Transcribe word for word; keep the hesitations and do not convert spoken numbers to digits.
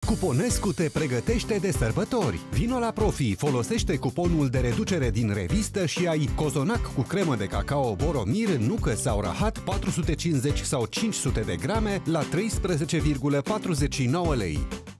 Cuponescu te pregătește de sărbători. Vino la Profi, folosește cuponul de reducere din revistă și ai cozonac cu cremă de cacao Boromir, nucă sau rahat patru sute cincizeci sau cinci sute de grame la treisprezece virgulă patruzeci și nouă lei.